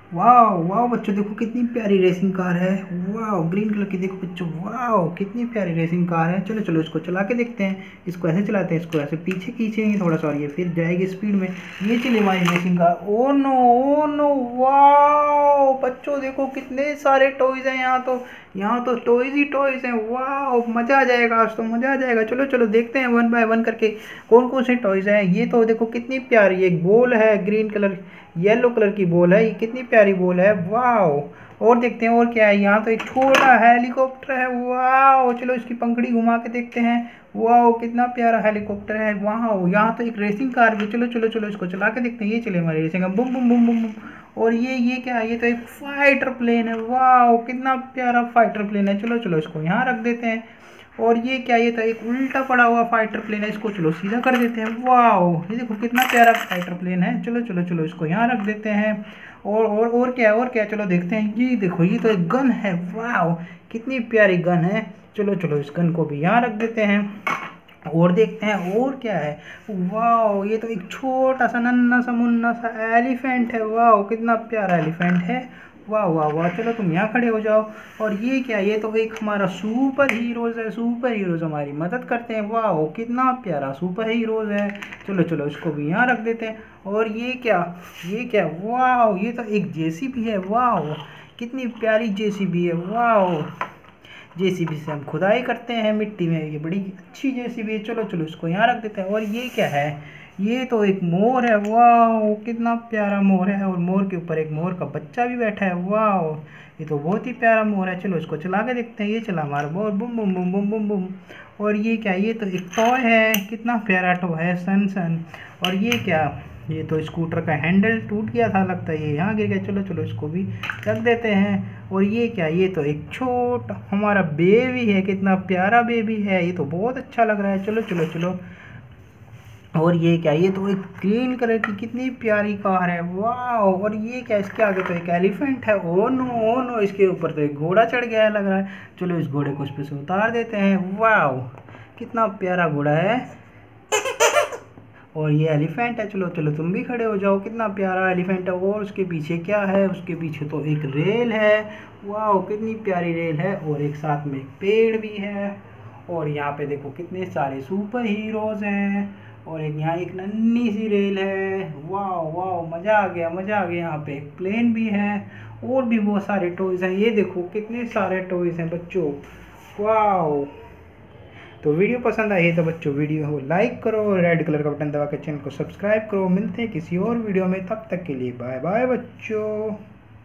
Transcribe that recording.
वाह वाह बच्चों, देखो कितनी प्यारी रेसिंग कार है। वाह ग्रीन कलर की, देखो बच्चों वाह कितनी प्यारी रेसिंग कार है। चलो चलो इसको चला के देखते हैं। इसको ऐसे चलाते हैं, इसको ऐसे पीछे खींचेंगे थोड़ा सा और ये फिर जाएगी स्पीड में। ये चली हमारी racing car. Oh no oh no, वाह बच्चों देखो कितने सारे टॉयज हैं यहाँ तो। यहाँ तो टॉयज ही टॉयज हैं। वाह मजा आ जाएगा, आज तो मजा आ जाएगा। चलो चलो देखते हैं वन बाय वन करके कौन कौन से टॉयज हैं। ये तो देखो कितनी प्यारी एक बॉल है, ग्रीन कलर येलो कलर की बॉल है। ये कितनी प्यारी बॉल है। वाह और देखते हैं और क्या है। यहाँ तो एक छोटा हेलीकॉप्टर है। वाह चलो इसकी पंखड़ी घुमा के देखते हैं। वाह कितना प्यारा हेलीकॉप्टर है। वाह यहाँ तो एक रेसिंग कार भी। चलो चलो चलो इसको चला के देखते हैं। ये चले हमारी रेसिंग कार, बुम बुम बुम बुम बुम। और ये क्या है, ये तो एक फाइटर प्लेन है। वाह कितना प्यारा फाइटर प्लेन है। चलो चलो इसको यहाँ रख देते हैं। और ये क्या, ये तो एक उल्टा पड़ा हुआ फाइटर प्लेन है। इसको चलो सीधा कर देते हैं। वाह ये देखो कितना प्यारा फाइटर प्लेन है। चलो चलो चलो इसको यहाँ रख देते हैं। और क्या है, और क्या है, चलो देखते हैं। ये देखो ये तो एक गन है। वाह कितनी प्यारी गन है। चलो चलो इस गन को भी यहाँ रख देते हैं। और देखते हैं और क्या है। वाह ये तो एक छोटा सा नन्ना सा मुन्ना सा एलिफेंट है। वाह कितना प्यारा एलिफेंट है। वाह वाह वाह, चलो तुम यहाँ खड़े हो जाओ। और ये क्या, ये तो एक हमारा सुपर हीरोज है। सुपर हीरोज हमारी मदद करते हैं। वाह कितना प्यारा सुपर हीरोज है। चलो चलो इसको भी यहाँ रख देते हैं। और ये क्या, ये क्या, वाह ये तो एक जेसीबी है। वाह कितनी प्यारी जेसीबी है। वाह जेसीबी से हम खुदाई करते हैं मिट्टी में। ये बड़ी अच्छी जेसीबी है। चलो चलो इसको यहाँ रख देते हैं। और ये क्या है, ये तो एक मोर है। वाह कितना प्यारा मोर है। और मोर के ऊपर एक मोर का बच्चा भी बैठा है। वाह ये तो बहुत ही प्यारा मोर है। चलो इसको चला के देखते हैं। ये चला हमारा मोर, बुम बुम बुम बुम बुम बुम। और ये क्या, ये तो एक टॉय है। कितना प्यारा टॉय है, सन सन। और ये क्या, ये तो स्कूटर का हैंडल टूट गया था लगता है, ये यहाँ गिर गया। चलो चलो इसको भी रख देते हैं। और ये क्या, ये तो एक छोटा हमारा बेबी है। कितना प्यारा बेबी है, ये तो बहुत अच्छा लग रहा है। चलो चलो चलो। और ये क्या, ये तो एक ग्रीन कलर की कितनी प्यारी कार है। वाह और ये क्या, इसके आगे तो एक एलिफेंट है। ओ नो इसके ऊपर तो एक घोड़ा चढ़ गया है लग रहा है। चलो इस घोड़े को उस पे से उतार देते हैं। वाह कितना प्यारा घोड़ा है। और ये एलिफेंट है। चलो चलो तुम भी खड़े हो जाओ। कितना प्यारा एलिफेंट है। और उसके पीछे क्या है, उसके पीछे तो एक रेल है। वाह कितनी प्यारी रेल है। और एक साथ में एक पेड़ भी है। और यहाँ पे देखो कितने सारे सुपर हीरोज हैं। और एक यहाँ एक नन्ही सी रेल है। वाह वाह मज़ा आ गया, मज़ा आ गया। यहाँ पे एक प्लेन भी है। और भी बहुत सारे टॉयज हैं। ये देखो कितने सारे टॉयज हैं बच्चों। वाह तो वीडियो पसंद आई है तो बच्चों वीडियो को लाइक करो, रेड कलर का बटन दबा के चैनल को सब्सक्राइब करो। मिलते हैं किसी और वीडियो में, तब तक के लिए बाय बाय बच्चों।